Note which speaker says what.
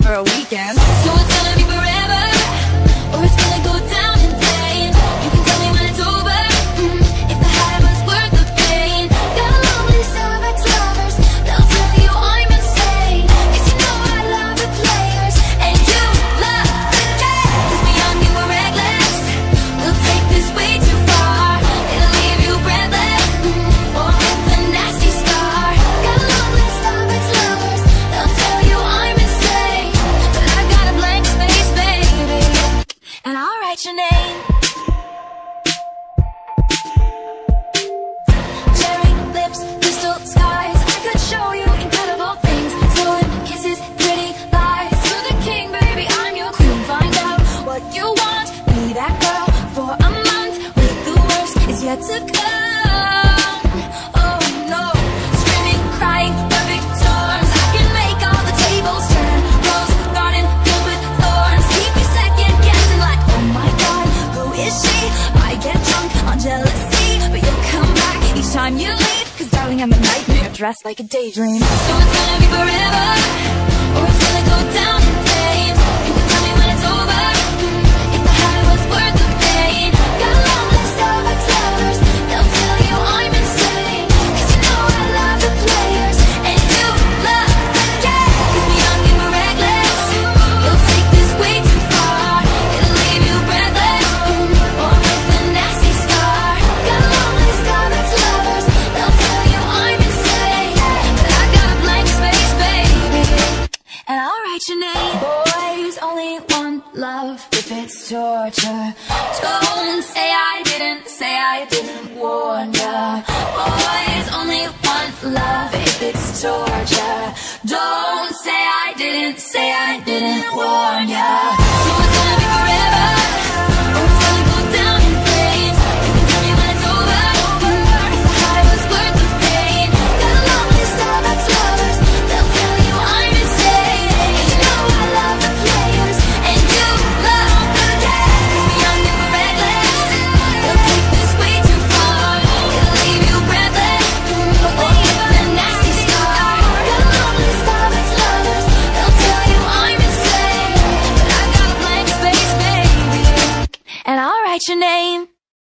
Speaker 1: for a weekend.
Speaker 2: So it's gonna be forever, or it's gonna go down in flames. You can tell me when it's over, if the high was worth the pain. Got a long list of ex-lovers, they'll tell you I'm insane. 'Cause you know I love the players, and you love the game. 'Cause we're young and we're reckless, we'll take this way too far. It'll leave you breathless, or with a nasty scar. Got a long list of ex-lovers, they'll tell you I'm insane. But I've got a blank space, baby, and I'll write your name. Cherry lips, crystal skies, I could show you incredible things. Stolen kisses, pretty lies. You're the king, baby, I'm your queen. Find out what you want, be that girl for a month. With the worst is yet to come. Oh no, screaming, crying, perfect storms. I can make all the tables turn. Rose garden filled with thorns. Keep you second guessing like, oh my god, who is she? I get drunk on jealousy, but you'll come back each time you leave. 'Cause darling, I'm a nightmare dressed like a daydream. So it's gonna be forever, or it's gonna go down in flames. You can tell me when it's over, if the high was worth the pain. Got a long list of ex-lovers, they'll tell you I'm insane. 'Cause you know I love the players, and you love the game. 'Cause we're young and we're reckless, you'll take this way too far. It'll leave you breathless, or with a nasty scar. Got a long list of ex-lovers, they'll tell you I'm insane. But I got a blank space, baby, and I'll write your name. Boys only want love if it's torture. Don't say I didn't warn ya. Boys only want love if it's torture. Don't say I didn't warn ya. So it's gonna be forever, or it's gonna go down in flames. You can tell me when it's over, if the high was worth the pain. Got a long list of ex-lovers, they'll tell you I'm insane. 'Cause you know I love the players, and you love the game. 'Cause we're young and we're reckless, they'll take this way too far. It'll leave you breathless, or with a nasty scar. Got a long list of ex-lovers, they'll tell you I'm insane. But I got a blank space, baby, and I'll write your name.